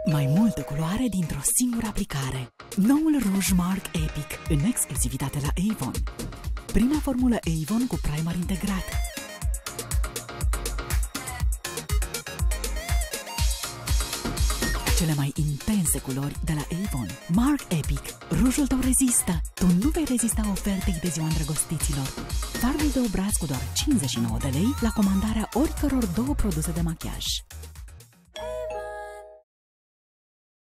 Mai multă culoare dintr-o singură aplicare. Noul Rouge Mark Epic, în exclusivitate la Avon. Prima formulă Avon cu primer integrat. Cele mai intense culori de la Avon. Mark Epic. Rujul tău rezistă. Tu nu vei rezista ofertei de ziua îndrăgostiților. Fardul de obraz cu doar 59 de lei la comandarea oricăror două produse de machiaj.